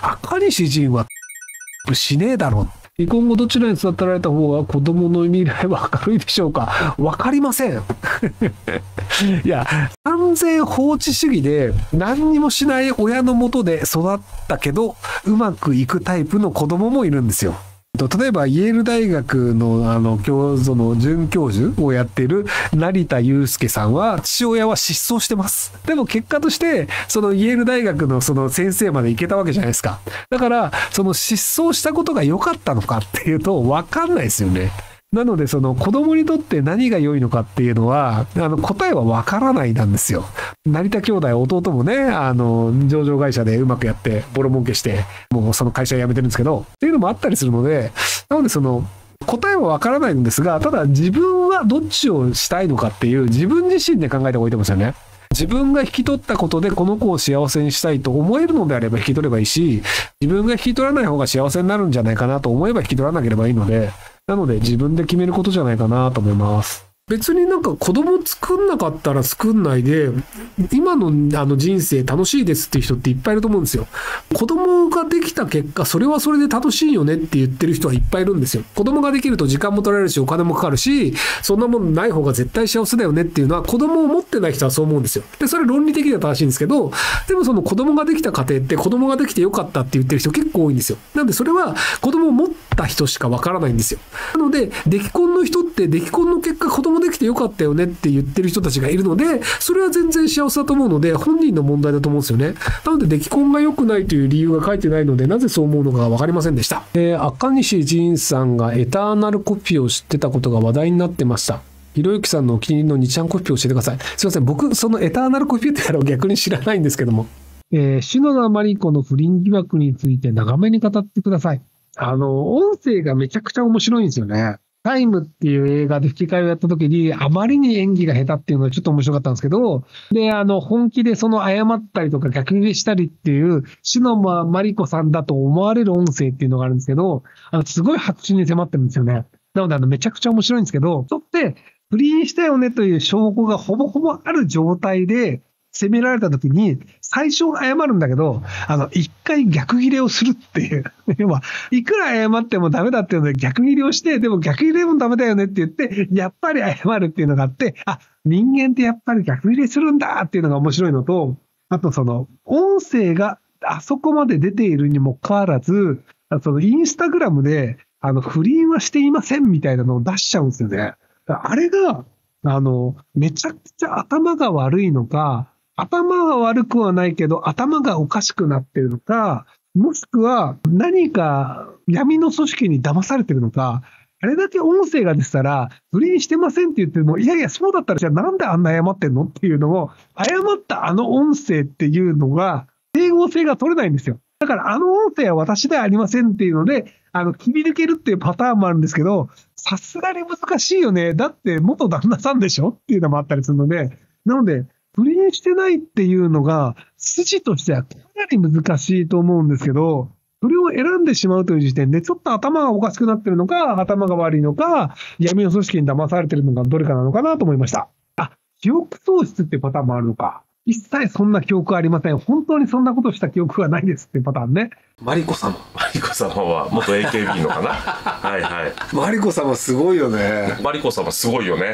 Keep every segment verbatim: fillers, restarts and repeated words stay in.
赤西仁はしねえだろう。離婚後どちらに育てられた方が子供の未来は明るいでしょうか。わかりません。いや、完全放置主義で何にもしない親のもとで育ったけどうまくいくタイプの子供もいるんですよ。例えばイェール大学のあの教授の准教授をやっている成田悠介さんは父親は失踪してます。でも結果としてそのイェール大学のその先生まで行けたわけじゃないですか。だからその失踪したことが良かったのかっていうと分かんないですよね。なのでその子供にとって何が良いのかっていうのはあの答えは分からないなんですよ。成田兄弟弟もねあの上場会社でうまくやってボロ儲けしてもうその会社辞めてるんですけどっていうのもあったりするので、なのでその答えは分からないんですが、ただ自分はどっちをしたいのかっていう自分自身で考えた方がいいと思うんですよね。自分が引き取ったことでこの子を幸せにしたいと思えるのであれば引き取ればいいし、自分が引き取らない方が幸せになるんじゃないかなと思えば引き取らなければいいので、なので自分で決めることじゃないかなと思います。別になんか子供作んなかったら作んないで今のあの人生楽しいですっていう人っていっぱいいると思うんですよ。子供ができた結果それはそれで楽しいよねって言ってる人はいっぱいいるんですよ。子供ができると時間も取られるしお金もかかるしそんなもんない方が絶対幸せだよねっていうのは子供を持ってない人はそう思うんですよ。でそれ論理的には正しいんですけど、でもその子供ができた家庭って子供ができてよかったって言ってる人結構多いんですよ。なんでそれは子供を持った人しかわからないんですよ。なので出来婚の人って出来婚の結果子供できてよかったよねって言ってる人たちがいるので、それは全然幸せだと思うので本人の問題だと思うんですよね。なので出来婚が良くないという理由が書いてないのでなぜそう思うのかが分かりませんでした。えー、赤西仁さんがエターナルコピーを知ってたことが話題になってました。ひろゆきさんのお気に入りのにちゃんコピーを教えてください。すいません、僕そのエターナルコピーってやろう逆に知らないんですけども、えー、篠田麻里子の不倫疑惑について長めに語ってください。あの音声がめちゃくちゃ面白いんですよね。タイムっていう映画で吹き替えをやった時にあまりに演技が下手っていうのがちょっと面白かったんですけど、で、あの本気でその謝ったりとか逆ギレしたりっていう篠田麻里子さんだと思われる音声っていうのがあるんですけど、あのすごい白紙に迫ってるんですよね。なのであのめちゃくちゃ面白いんですけど、人って不倫したよねという証拠がほぼほぼある状態で責められた時に最初謝るんだけど、あの一回逆ギレをするっていう要はいくら謝ってもダメだっていうので逆ギレをして、でも逆ギレもダメだよねって言ってやっぱり謝るっていうのがあって、あ、人間ってやっぱり逆ギレするんだっていうのが面白いのと、あとその音声があそこまで出ているにもかかわらず、そのインスタグラムであの不倫はしていませんみたいなのを出しちゃうんですよね。あれがあのめちゃくちゃ頭が悪いのか、頭は悪くはないけど頭がおかしくなってるのか、もしくは何か闇の組織に騙されてるのか、あれだけ音声が出てたら不倫してませんって言っても、いやいやそうだったらじゃあなんであんな謝ってんのっていうのを、謝ったあの音声っていうのが整合性が取れないんですよ。だからあの音声は私ではありませんっていうのであの切り抜けるっていうパターンもあるんですけど、さすがに難しいよね。だって元旦那さんでしょっていうのもあったりするので、なので不倫してないっていうのが筋としてはかなり難しいと思うんですけど、それを選んでしまうという時点でちょっと頭がおかしくなってるのか、頭が悪いのか、闇の組織に騙されてるのかどれかなのかなと思いました。あ、記憶喪失っていうパターンもあるのか。一切そんな記憶はありません。本当にそんなことした記憶はないですっていうパターンね。 マリコ様。マリコ様は元 エーケービー のかなはいはい。 マリコ様すごいよね。 マリコ様すごいよね。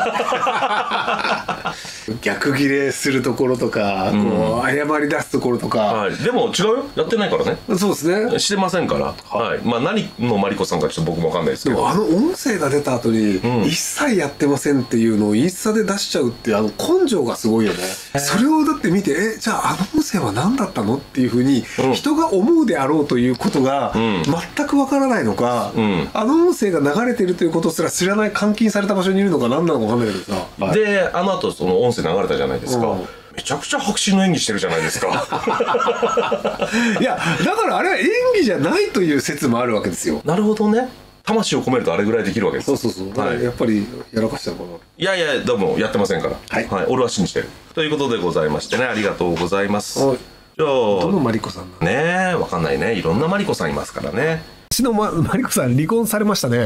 逆ギレするところとか、うん、こう謝り出すところとか、 はい、でも違うよ、やってないからね。 そうですね、 してませんから、はい、まあ何のマリコさんかちょっと僕も分かんないですけど、 でもあの音声が出た後に、うん、一切やってませんっていうのをインスタで出しちゃうっていうあの根性がすごいよね。それをだって見て、えじゃああの音声は何だったのっていうふうに、うん、人が思うであろうということが、うん、全く分からないのか、うん、あの音声が流れてるということすら知らない、監禁された場所にいるのか何なのか分かんないけどさ、はい、 であの後その音声流れたじゃないですか、うん、めちゃくちゃ白紙の演技してるじゃないですかいやだからあれは演技じゃないという説もあるわけですよ。 なるほどね。魂を込めるとあれぐらいできるわけです。 そうそうそう、だからやっぱりやらかしたのかな。 いやいやでもやってませんから、はい、はい、俺は信じてるということでございましてね、ありがとうございます。はい、じゃあどのマリコさんねえ、わかんないね、いろんなマリコさんいますからね。 うちのマリコさん離婚されましたね。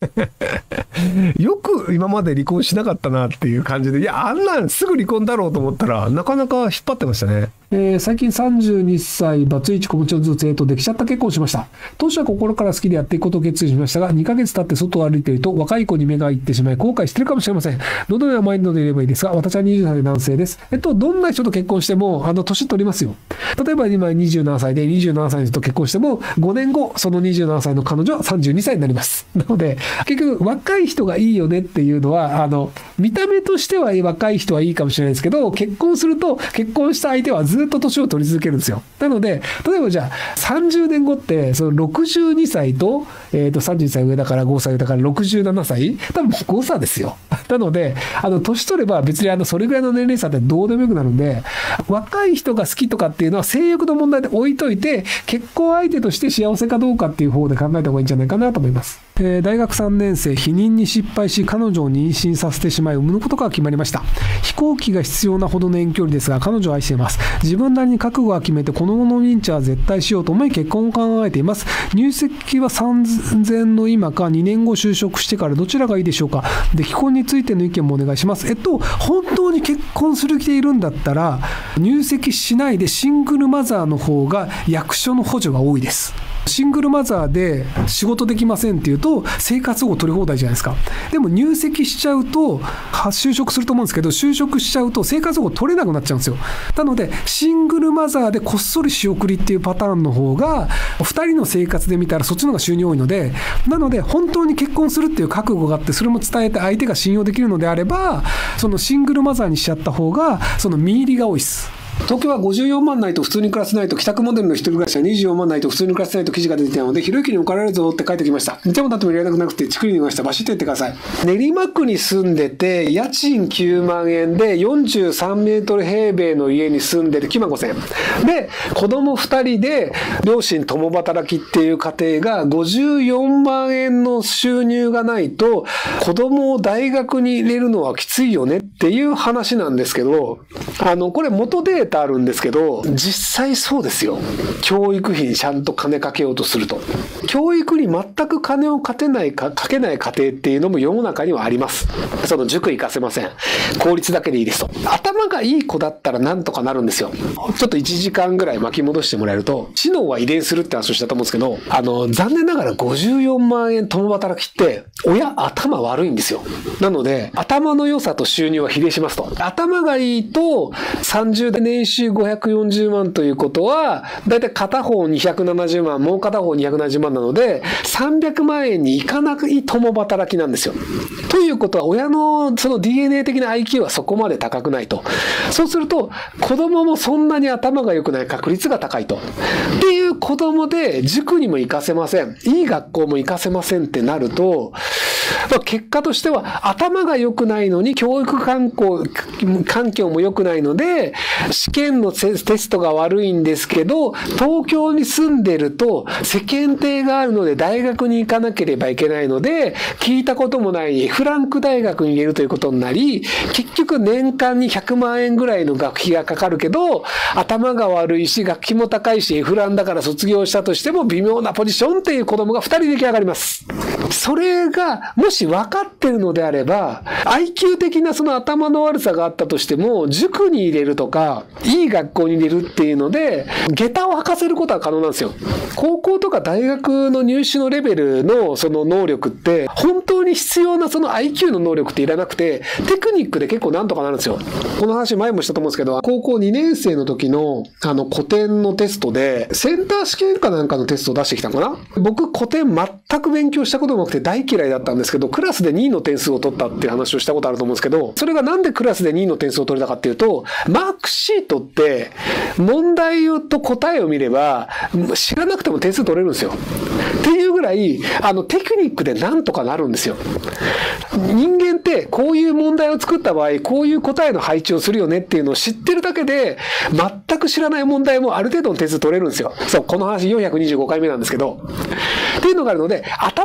よく今まで離婚しなかったなっていう感じで、いや、あんなんすぐ離婚だろうと思ったら、なかなか引っ張ってましたね。えー、最近さんじゅうにさい、バツイチ子持ちの女性とできちゃった結婚しました。当初は心から好きでやっていくことを決意しましたが、にかげつ経って外を歩いていると若い子に目がいってしまい後悔してるかもしれません。どのようなマインドでいればいいですが、私はにじゅうさいの男性です。えっと、どんな人と結婚しても、あの、年取りますよ。例えば今にじゅうななさいでにじゅうななさいの人と結婚しても、ごねんご、そのにじゅうななさいの彼女はさんじゅうにさいになります。なので、結局若い人がいいよねっていうのは、あの、見た目としては若い人はいいかもしれないですけど、結婚すると、結婚した相手はずっと年を取り続けるんですよ。なので、例えばじゃあ、さんじゅうねんごって、そのろくじゅうにさいと、えっと、さんじゅうさい上だからごさい上だからろくじゅうななさい、多分誤差ですよ。なので、あの、年取れば別にあの、それぐらいの年齢差ってどうでもよくなるんで、若い人が好きとかっていうのは性欲の問題で置いといて、結婚相手として幸せかどうかっていう方で考えた方がいいんじゃないかなと思います。えー、大学さんねん生、避妊に失敗し、彼女を妊娠させてしまい、産むことが決まりました。飛行機が必要なほどの遠距離ですが、彼女を愛しています。自分なりに覚悟は決めて、この後の認知は絶対しようと思い、結婚を考えています。入籍はさんぜんの今か、にねんご就職してからどちらがいいでしょうか。で、既婚についての意見もお願いします。えっと、本当に結婚する気でいるんだったら、入籍しないでシングルマザーの方が役所の補助が多いです。シングルマザーで仕事できませんっていうと生活保護取り放題じゃないですか。でも入籍しちゃうと就職すると思うんですけど、就職しちゃうと生活保護取れなくなっちゃうんですよ。なのでシングルマザーでこっそり仕送りっていうパターンの方がふたりの生活で見たらそっちの方が収入多いので、なので本当に結婚するっていう覚悟があってそれも伝えて相手が信用できるのであれば、そのシングルマザーにしちゃった方がその見入りが多いです。東京はごじゅうよんまんないと普通に暮らせないと、帰宅モデルの一人暮らしはにじゅうよんまんないと普通に暮らせないと記事が出ていたので、ひろゆきに怒られるぞって書いてきました。見てもだってもいられなくなくて、ちくりにいました。バシッと言ってください。練馬区に住んでて、家賃きゅうまんえんでよんじゅうさんメートル平米の家に住んでるきゅうまんごせんえん。で、子供ふたりで、両親共働きっていう家庭がごじゅうよんまんえんの収入がないと、子供を大学に入れるのはきついよねっていう話なんですけど、あの、これ元データあるんですけど、実際そうですよ。教育費にちゃんと金かけようとすると。教育に全く金をかけないか、かけない家庭っていうのも世の中にはあります。その塾行かせません。公立だけでいいですと。頭がいい子だったらなんとかなるんですよ。ちょっといちじかんぐらい巻き戻してもらえると、知能は遺伝するって話をしたと思うんですけど、あの、残念ながらごじゅうよんまんえん共働きって、親頭悪いんですよ。なので、頭の良さと収入は比例しますと。頭がいいと、さんじゅうで年収ごひゃくよんじゅうまんということは、だいたい片方にひゃくななじゅうまん、もう片方にひゃくななじゅうまんなので、さんびゃくまんえんにいかない共働きなんですよ。ということは、親のその ディーエヌエー 的な アイキュー はそこまで高くないと。そうすると、子供もそんなに頭が良くない確率が高いと。っていう子供で、塾にも行かせません。いい学校も行かせませんってなると、まあ、結果としては頭が良くないのに教育環境、環境も良くないので試験のテストが悪いんですけど、東京に住んでると世間体があるので大学に行かなければいけないので、聞いたこともないフランク大学に入れるということになり、結局年間にひゃくまんえんぐらいの学費がかかるけど、頭が悪いし学費も高いしフランだから卒業したとしても微妙なポジションっていう子供がふたり出来上がります。それがもし分かってるのであれば、アイキュー 的なその頭の悪さがあったとしても、塾に入れるとか、いい学校に入れるっていうので、下駄を履かせることは可能なんですよ。高校とか大学の入試のレベルのその能力って、本当に必要なその アイキュー の能力っていらなくて、テクニックで結構なんとかなるんですよ。この話前もしたと思うんですけど、高校にねん生の時のあの古典のテストで、センター試験かなんかのテストを出してきたのかな。僕古典全く勉強したこともなくて大嫌いだったんですけど、クラスでにいの点数を取ったっていう話をしたことあると思うんですけど、それがなんでクラスでにいの点数を取れたかっていうと、マークシートって問題と答えを見れば知らなくても点数取れるんですよ。っていうぐらいあのテクニックでなんとかなるんですよ。人間ってこういう問題を作った場合、こういう答えの配置をするよねっていうのを知ってるだけで、全く知らない問題もある程度の点数取れるんですよ。そう、この話よんひゃくにじゅうごかいめなんですけど、っていうのがあるので、頭が悪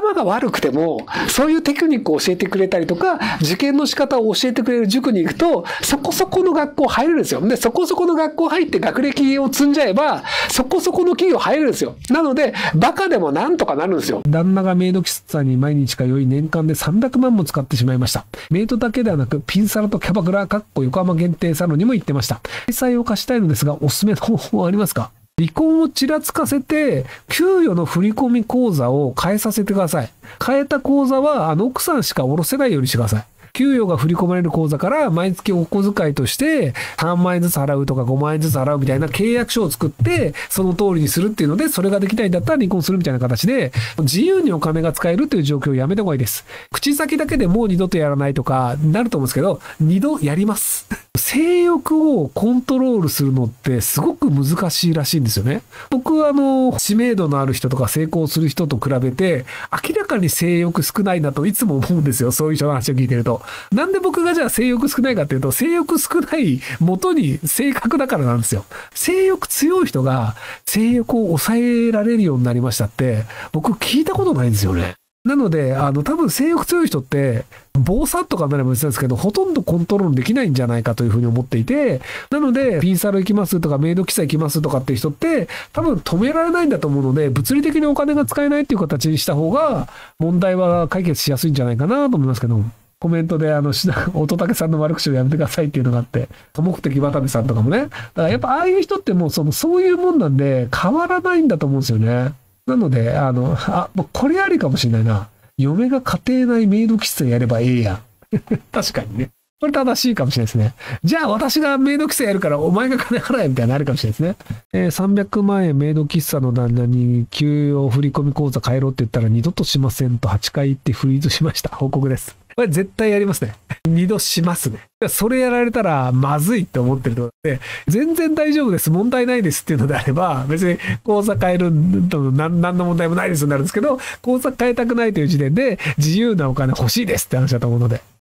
悪くても、そういうテクニックを教えてくれたりとか、受験の仕方を教えてくれる塾に行くと、そこそこの学校入れるんですよ。で、そこそこの学校入って学歴を積んじゃえば、そこそこの企業入れるんですよ。なので、バカでもなんとかなるんですよ。旦那がメイド喫茶に毎日通い、年間でさんびゃくまんも使ってしまいました。メイドだけではなく、ピンサロとキャバクラ、かっこ横浜限定サロンにも行ってました。返済を貸したいのですが、おすすめの方法はありますか？離婚をちらつかせて、給与の振込口座を変えさせてください。変えた口座は、あの、奥さんしか下ろせないようにしてください。給与が振り込まれる口座から毎月お小遣いとしてさんまんえんずつ払うとかごまんえんずつ払うみたいな契約書を作ってその通りにするっていうので、それができないんだったら離婚するみたいな形で自由にお金が使えるという状況をやめた方がいいです。口先だけでもう二度とやらないとかなると思うんですけど、二度やります。性欲をコントロールするのってすごく難しいらしいんですよね。僕はあの知名度のある人とか成功する人と比べて明らかに性欲少ないなといつも思うんですよ。そういう人の話を聞いてると。なんで僕がじゃあ性欲少ないかっていうと、性欲少ない元に性格だからなんですよ。性欲強い人が性欲を抑えられるようになりましたって僕聞いたことないんですよね。なので、あの、多分性欲強い人って、坊さんとかなら別なんですけど、ほとんどコントロールできないんじゃないかというふうに思っていて、なので、ピンサロ行きますとか、メイド喫茶行きますとかっていう人って、多分止められないんだと思うので、物理的にお金が使えないっていう形にした方が、問題は解決しやすいんじゃないかなと思いますけど、コメントで、あの、乙武さんの悪口をやめてくださいっていうのがあって、多目的渡部さんとかもね。だからやっぱああいう人ってもうその、そういうもんなんで、変わらないんだと思うんですよね。なので、あの、あ、もうこれありかもしれないな。嫁が家庭内メイド喫茶やればええやん。確かにね。これ正しいかもしれないですね。じゃあ私がメイド喫茶やるからお前が金払えみたいなのあるかもしれないですね。えー、さんびゃくまんえんメイド喫茶の旦那に給与振込口座変えろって言ったら二度としませんとはちかい言ってフリーズしました。報告です。これ絶対やりますね。二度しますね。それやられたらまずいって思ってるとで、全然大丈夫です。問題ないですっていうのであれば、別に口座変えると何の問題もないですになるんですけど、口座変えたくないという時点で自由なお金欲しいですって話だと思うので。